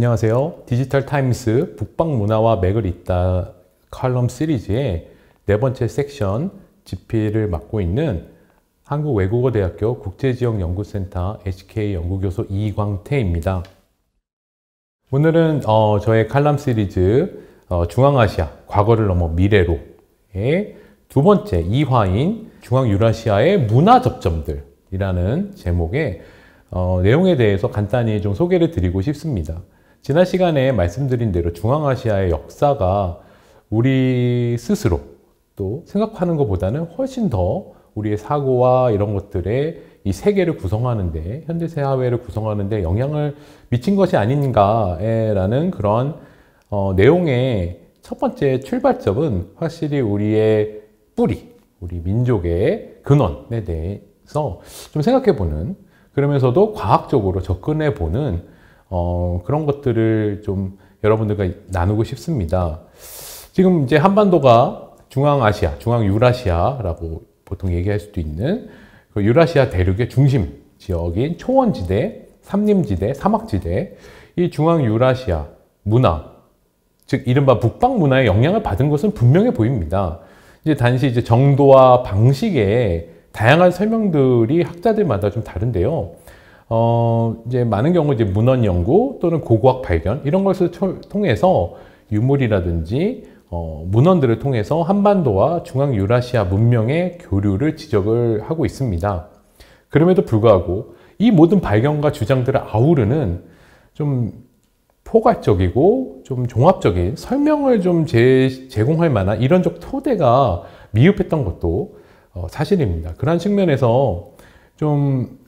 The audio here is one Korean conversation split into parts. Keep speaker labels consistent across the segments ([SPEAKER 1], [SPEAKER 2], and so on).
[SPEAKER 1] 안녕하세요. 디지털 타임스 북방 문화와 맥을 잇다 칼럼 시리즈의 네 번째 섹션 집필을 맡고 있는 한국외국어대학교 국제지역연구센터 HK 연구교수 이광태입니다. 오늘은 저의 칼럼 시리즈 중앙아시아 과거를 넘어 미래로의 두 번째 2화인 중앙유라시아의 문화 접점들이라는 제목의 내용에 대해서 간단히 좀 소개를 드리고 싶습니다. 지난 시간에 말씀드린 대로 중앙아시아의 역사가 우리 스스로 또 생각하는 것보다는 훨씬 더 우리의 사고와 이런 것들에 이 세계를 구성하는데, 현대 사회를 구성하는데 영향을 미친 것이 아닌가라는 그런 내용의 첫 번째 출발점은 확실히 우리의 뿌리, 우리 민족의 근원에 대해서 좀 생각해보는, 그러면서도 과학적으로 접근해보는 그런 것들을 좀 여러분들과 나누고 싶습니다. 지금 이제 한반도가 중앙아시아, 중앙유라시아라고 보통 얘기할 수도 있는 그 유라시아 대륙의 중심 지역인 초원지대, 삼림지대, 사막지대, 이 중앙유라시아 문화, 즉 이른바 북방 문화의 영향을 받은 것은 분명해 보입니다. 이제 단지 이제 정도와 방식의 다양한 설명들이 학자들마다 좀 다른데요. 이제 많은 경우 이제 문헌 연구 또는 고고학 발견 이런 것을 통해서 유물이라든지 문헌들을 통해서 한반도와 중앙유라시아 문명의 교류를 지적을 하고 있습니다. 그럼에도 불구하고 이 모든 발견과 주장들을 아우르는 좀 포괄적이고 좀 종합적인 설명을 좀 제공할 만한 이론적 토대가 미흡했던 것도 사실입니다. 그런 측면에서 좀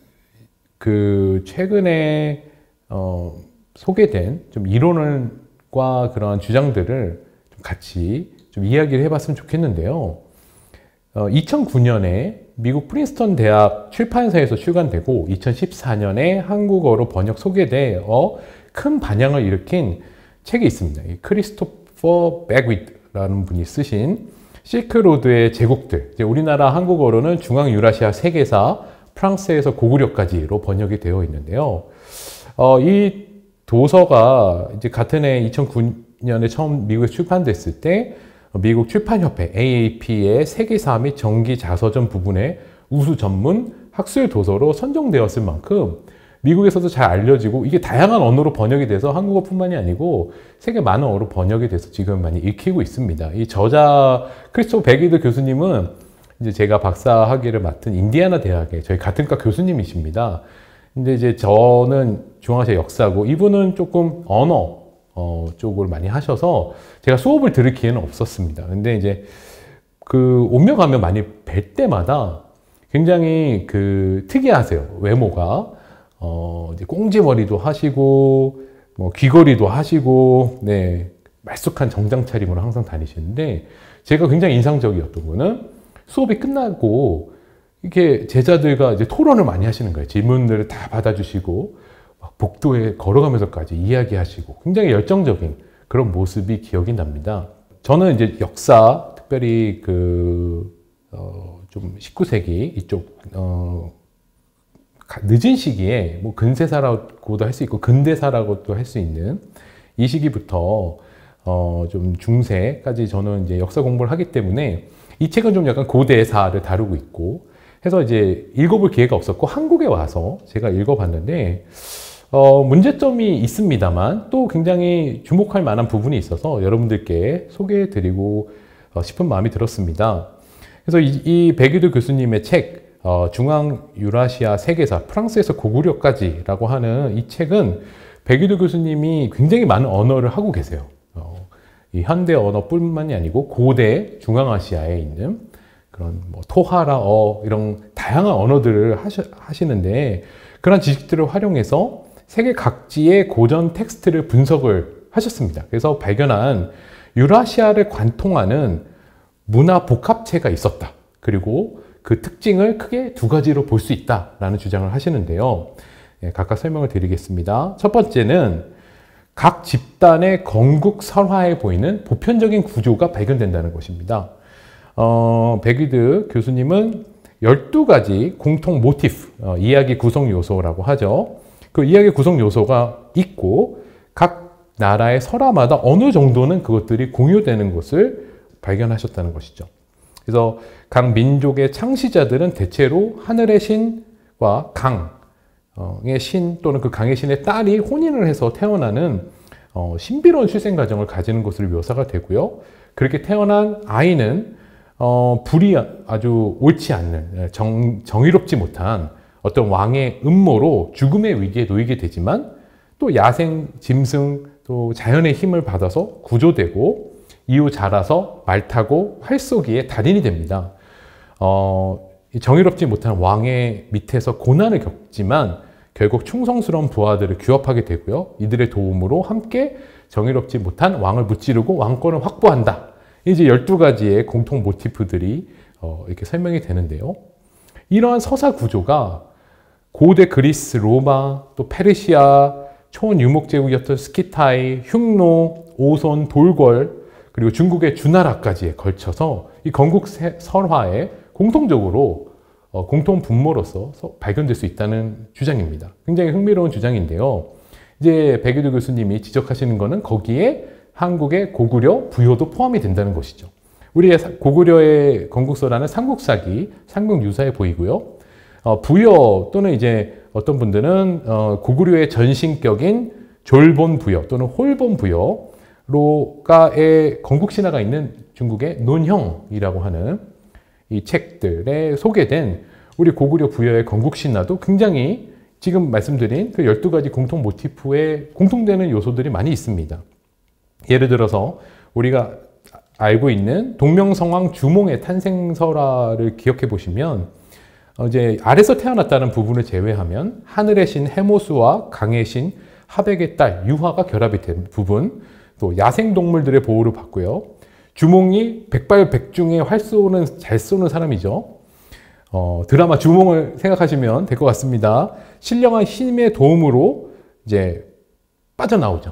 [SPEAKER 1] 최근에 소개된 좀 이론과 그런 주장들을 좀 같이 좀 이야기를 해봤으면 좋겠는데요. 2009년에 미국 프린스턴 대학 출판사에서 출간되고 2014년에 한국어로 번역 소개되어 큰 반향을 일으킨 책이 있습니다. 크리스토퍼 백위드라는 분이 쓰신 실크로드의 제국들, 우리나라 한국어로는 중앙유라시아 세계사, 프랑스에서 고구려까지로 번역이 되어 있는데요. 이 도서가 이제 같은 해 2009년에 처음 미국에 출판됐을 때 미국 출판협회 AAP의 세계사 및 정기 자서전 부분의 우수 전문 학술 도서로 선정되었을 만큼 미국에서도 잘 알려지고 이게 다양한 언어로 번역이 돼서 한국어뿐만이 아니고 세계 많은 언어로 번역이 돼서 지금 많이 읽히고 있습니다. 이 저자 크리스토퍼 백위드 교수님은 이제 제가 박사 학위를 맡은 인디애나 대학의 저희 같은 과 교수님이십니다. 근데 이제 저는 중앙아시아 역사고 이분은 조금 언어 쪽을 많이 하셔서 제가 수업을 들을 기회는 없었습니다. 근데 이제 오며 가며 많이 뵐 때마다 굉장히 특이하세요. 외모가 이제 꽁지머리도 하시고 뭐 귀걸이도 하시고 네, 말쑥한 정장 차림으로 항상 다니시는데 제가 굉장히 인상적이었던 거는 수업이 끝나고 이렇게 제자들과 이제 토론을 많이 하시는 거예요. 질문들을 다 받아주시고 막 복도에 걸어가면서까지 이야기하시고 굉장히 열정적인 그런 모습이 기억이 납니다. 저는 이제 역사, 특별히 좀 19세기 이쪽 늦은 시기에 뭐 근세사라고도 할 수 있고 근대사라고도 할 수 있는 이 시기부터 좀 중세까지 저는 이제 역사 공부를 하기 때문에 이 책은 좀 약간 고대사를 다루고 있고 해서 이제 읽어볼 기회가 없었고 한국에 와서 제가 읽어봤는데 문제점이 있습니다만 또 굉장히 주목할 만한 부분이 있어서 여러분들께 소개해드리고 싶은 마음이 들었습니다. 그래서 이 백위드 교수님의 책 중앙유라시아 세계사 프랑스에서 고구려까지라고 하는 이 책은 백위드 교수님이 굉장히 많은 언어를 하고 계세요. 이 현대 언어뿐만이 아니고 고대 중앙아시아에 있는 그런 뭐 토하라어 이런 다양한 언어들을 하시는데 그런 지식들을 활용해서 세계 각지의 고전 텍스트를 분석을 하셨습니다. 그래서 발견한 유라시아를 관통하는 문화 복합체가 있었다. 그리고 그 특징을 크게 두 가지로 볼 수 있다라는 주장을 하시는데요. 각각 설명을 드리겠습니다. 첫 번째는 각 집단의 건국 설화에 보이는 보편적인 구조가 발견된다는 것입니다. 백위드 교수님은 12가지 공통 모티프, 이야기 구성 요소라고 하죠. 그 이야기 구성 요소가 있고 각 나라의 설화마다 어느 정도는 그것들이 공유되는 것을 발견하셨다는 것이죠. 그래서 각 민족의 창시자들은 대체로 하늘의 신과 강의 신 또는 그 강의 신의 딸이 혼인을 해서 태어나는 신비로운 출생 과정을 가지는 것으로 묘사가 되고요. 그렇게 태어난 아이는 불이 아주 옳지 않는 정의롭지 못한 어떤 왕의 음모로 죽음의 위기에 놓이게 되지만 또 야생, 짐승, 또 자연의 힘을 받아서 구조되고 이후 자라서 말 타고 활 쏘기의 달인이 됩니다. 정의롭지 못한 왕의 밑에서 고난을 겪지만 결국 충성스러운 부하들을 규합하게 되고요. 이들의 도움으로 함께 정의롭지 못한 왕을 무찌르고 왕권을 확보한다. 이제 12가지의 공통 모티프들이 이렇게 설명이 되는데요. 이러한 서사 구조가 고대 그리스, 로마, 또 페르시아, 초원유목제국이었던 스키타이, 흉노, 오손, 돌궐, 그리고 중국의 주나라까지에 걸쳐서 이 건국 설화에 공통적으로 공통 분모로서 발견될 수 있다는 주장입니다. 굉장히 흥미로운 주장인데요. 이제 백유도 교수님이 지적하시는 것은 거기에 한국의 고구려, 부여도 포함이 된다는 것이죠. 우리의 고구려의 건국설화는 삼국사기, 삼국유사에 보이고요. 부여 또는 이제 어떤 분들은 고구려의 전신격인 졸본부여 또는 홀본부여로가의 건국신화가 있는 중국의 논형이라고 하는 이 책들에 소개된 우리 고구려 부여의 건국신화도 굉장히 지금 말씀드린 그 12가지 공통 모티프에 공통되는 요소들이 많이 있습니다. 예를 들어서 우리가 알고 있는 동명성왕 주몽의 탄생설화를 기억해 보시면 이제 아래서 태어났다는 부분을 제외하면 하늘의 신 해모수와 강의 신 하백의 딸 유화가 결합이 된 부분, 또 야생동물들의 보호를 받고요. 주몽이 백발백중에 활 쏘는, 잘 쏘는 사람이죠. 드라마 주몽을 생각하시면 될 것 같습니다. 신령한 힘의 도움으로 이제 빠져나오죠.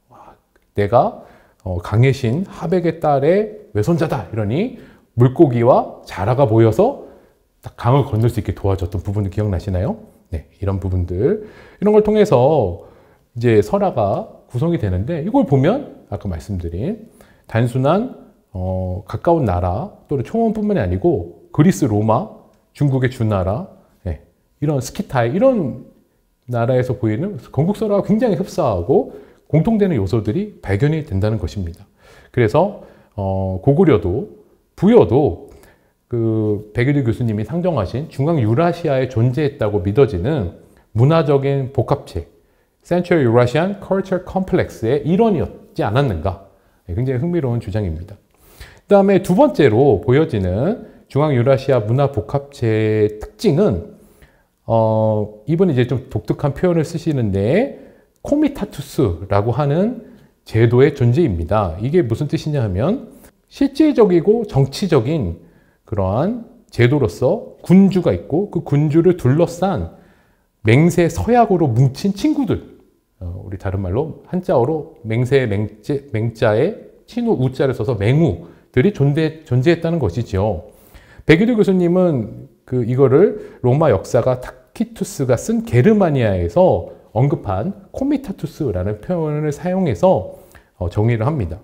[SPEAKER 1] 내가 강의 신 하백의 딸의 외손자다 이러니 물고기와 자라가 모여서 강을 건널 수 있게 도와줬던 부분들 기억나시나요? 네, 이런 부분들 이런 걸 통해서 이제 설화가 구성이 되는데 이걸 보면 아까 말씀드린 단순한 가까운 나라 또는 초원뿐만이 아니고 그리스, 로마, 중국의 주나라, 네, 이런 스키타이 이런 나라에서 보이는 건국설화가 굉장히 흡사하고 공통되는 요소들이 발견이 된다는 것입니다. 그래서 고구려도 부여도 그 백유도 교수님이 상정하신 중앙 유라시아에 존재했다고 믿어지는 문화적인 복합체 Central Eurasian Culture Complex의 일원이었지 않았는가. 굉장히 흥미로운 주장입니다. 그 다음에 두 번째로 보여지는 중앙 유라시아 문화 복합체의 특징은 이분이 이제 좀 독특한 표현을 쓰시는데 코미타투스라고 하는 제도의 존재입니다. 이게 무슨 뜻이냐 하면 실질적이고 정치적인 그러한 제도로서 군주가 있고 그 군주를 둘러싼 맹세 서약으로 뭉친 친구들, 우리 다른 말로 한자어로 맹세 맹자에 친우 우자를 써서 맹우들이 존재했다는 것이죠. 백유도 교수님은 이거를 로마 역사가 타키투스가 쓴 게르마니아에서 언급한 코미타투스라는 표현을 사용해서 정의를 합니다.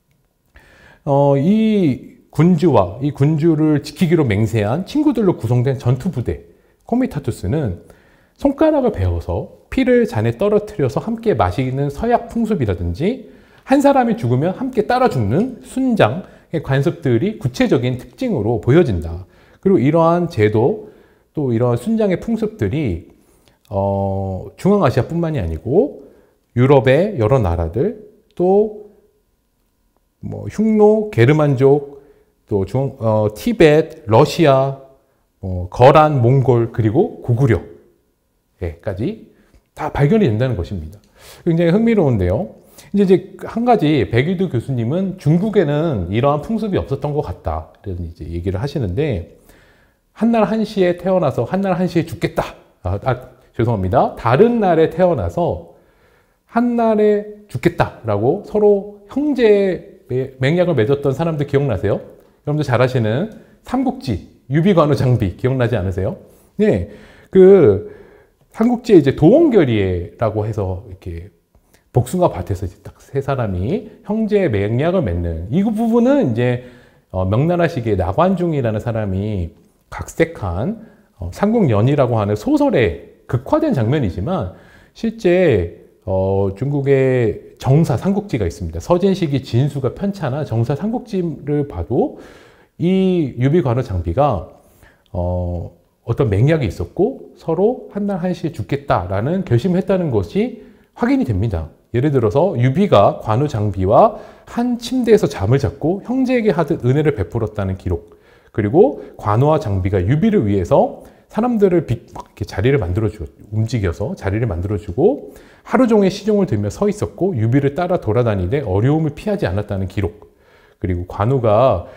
[SPEAKER 1] 이 군주와 이 군주를 지키기로 맹세한 친구들로 구성된 전투부대 코미타투스는 손가락을 베어서 피를 잔에 떨어뜨려서 함께 마시는 서약 풍습이라든지 한 사람이 죽으면 함께 따라 죽는 순장의 관습들이 구체적인 특징으로 보여진다. 그리고 이러한 제도 또 이러한 순장의 풍습들이 중앙아시아뿐만이 아니고 유럽의 여러 나라들 또 흉노, 게르만족 또 티베트, 러시아, 거란, 몽골 그리고 고구려까지 다 발견이 된다는 것입니다. 굉장히 흥미로운데요. 이제 한 가지 백유도 교수님은 중국에는 이러한 풍습이 없었던 것 같다 이런 이제 얘기를 하시는데 한날 한시에 태어나서 한날 한시에 죽겠다. 죄송합니다. 다른 날에 태어나서 한날에 죽겠다라고 서로 형제 맹약을 맺었던 사람들 기억나세요? 여러분들 잘 아시는 삼국지, 유비관우 장비 기억나지 않으세요? 네, 삼국지에 이제 도원결의라고 해서 이렇게 복숭아 밭에서 이제 딱 세 사람이 형제 맹약을 맺는 이 부분은 이제 명나라식의 나관중이라는 사람이 각색한 삼국연의라고 하는 소설의 극화된 장면이지만 실제 중국의 정사 삼국지가 있습니다. 서진시기 진수가 편찬한 정사 삼국지를 봐도 이 유비관우 장비가 어떤 맹약이 있었고 서로 한날 한시에 죽겠다라는 결심을 했다는 것이 확인이 됩니다. 예를 들어서 유비가 관우 장비와 한 침대에서 잠을 잤고 형제에게 하듯 은혜를 베풀었다는 기록, 그리고 관우와 장비가 유비를 위해서 사람들을 이렇게 자리를 움직여서 자리를 만들어주고 하루 종일 시종을 들며 서 있었고 유비를 따라 돌아다니되 어려움을 피하지 않았다는 기록, 그리고 관우가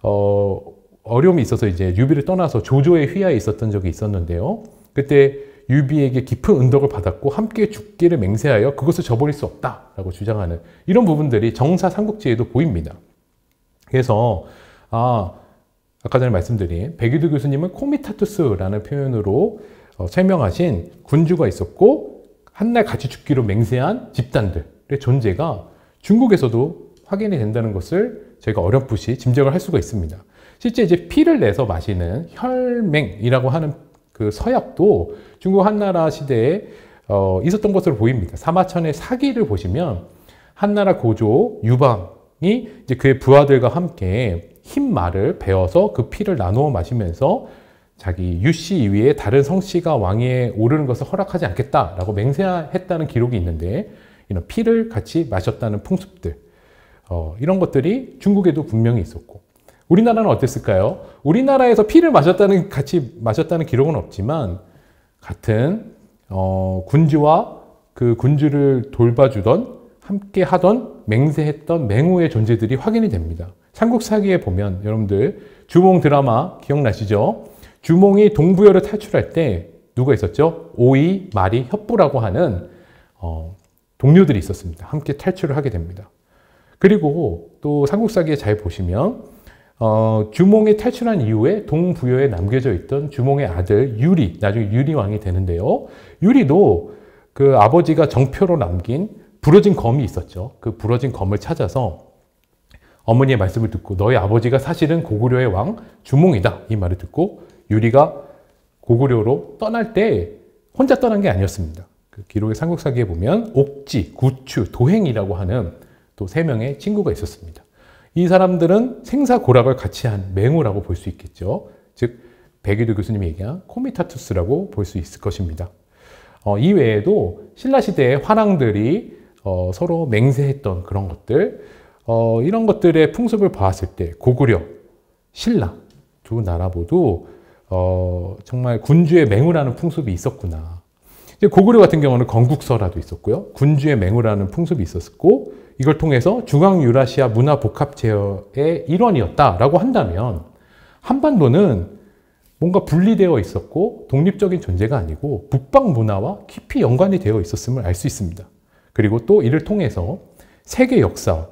[SPEAKER 1] 어려움이 있어서 이제 유비를 떠나서 조조의 휘하에 있었던 적이 있었는데요. 그때 유비에게 깊은 은덕을 받았고 함께 죽기를 맹세하여 그것을 저버릴 수 없다라고 주장하는 이런 부분들이 정사 삼국지에도 보입니다. 그래서 아까 전에 말씀드린 백유두 교수님은 코미타투스라는 표현으로 설명하신 군주가 있었고 한날 같이 죽기로 맹세한 집단들의 존재가 중국에서도 확인이 된다는 것을 저희가 어렴풋이 짐작을 할 수가 있습니다. 실제 이제 피를 내서 마시는 혈맹이라고 하는 그 서약도 중국 한나라 시대에 있었던 것으로 보입니다. 사마천의 사기를 보시면 한나라 고조 유방이 이제 그의 부하들과 함께 흰 말을 베어서 그 피를 나누어 마시면서 자기 유씨 이외에 다른 성씨가 왕위에 오르는 것을 허락하지 않겠다라고 맹세했다는 기록이 있는데 이런 피를 같이 마셨다는 풍습들, 이런 것들이 중국에도 분명히 있었고 우리나라는 어땠을까요? 우리나라에서 피를 같이 마셨다는 기록은 없지만 같은 군주와 그 군주를 돌봐주던 함께 하던 맹세했던 맹우의 존재들이 확인이 됩니다. 삼국사기에 보면 여러분들 주몽 드라마 기억나시죠? 주몽이 동부여를 탈출할 때 누가 있었죠? 오이, 마리, 협부라고 하는 동료들이 있었습니다. 함께 탈출을 하게 됩니다. 그리고 또 삼국사기에 잘 보시면 주몽이 탈출한 이후에 동부여에 남겨져 있던 주몽의 아들 유리, 나중에 유리왕이 되는데요. 유리도 그 아버지가 정표로 남긴 부러진 검이 있었죠. 그 부러진 검을 찾아서 어머니의 말씀을 듣고 너희 아버지가 사실은 고구려의 왕 주몽이다 이 말을 듣고 유리가 고구려로 떠날 때 혼자 떠난 게 아니었습니다. 그 기록의 삼국사기에 보면 옥지, 구추, 도행이라고 하는 또 3명의 친구가 있었습니다. 이 사람들은 생사고락을 같이 한 맹우라고 볼 수 있겠죠. 즉 백유두 교수님이 얘기한 코미타투스라고 볼 수 있을 것입니다. 이 외에도 신라시대의 화랑들이 서로 맹세했던 그런 것들, 이런 것들의 풍습을 보았을 때 고구려, 신라 두 나라 모두 정말 군주의 맹우라는 풍습이 있었구나. 고구려 같은 경우는 건국서라도 있었고요. 군주의 맹우라는 풍습이 있었고 이걸 통해서 중앙유라시아 문화복합제어의 일원이었다라고 한다면 한반도는 뭔가 분리되어 있었고 독립적인 존재가 아니고 북방 문화와 깊이 연관이 되어 있었음을 알 수 있습니다. 그리고 또 이를 통해서 세계 역사,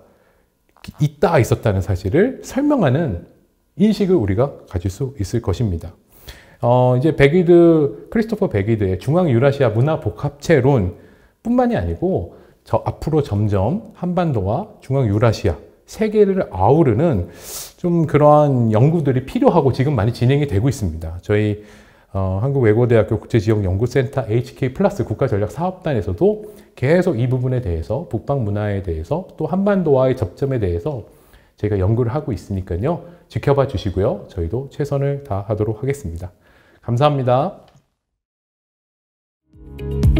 [SPEAKER 1] 있었다는 사실을 설명하는 인식을 우리가 가질 수 있을 것입니다. 이제 크리스토퍼 백위드의 중앙유라시아 문화복합체론 뿐만이 아니고 앞으로 점점 한반도와 중앙유라시아, 세계를 아우르는 좀 그러한 연구들이 필요하고 지금 많이 진행이 되고 있습니다. 저희 한국외고대학교 국제지역연구센터 HK 플러스 국가전략사업단에서도 계속 이 부분에 대해서 북방 문화에 대해서 또 한반도와의 접점에 대해서 저희가 연구를 하고 있으니까요. 지켜봐 주시고요. 저희도 최선을 다하도록 하겠습니다. 감사합니다.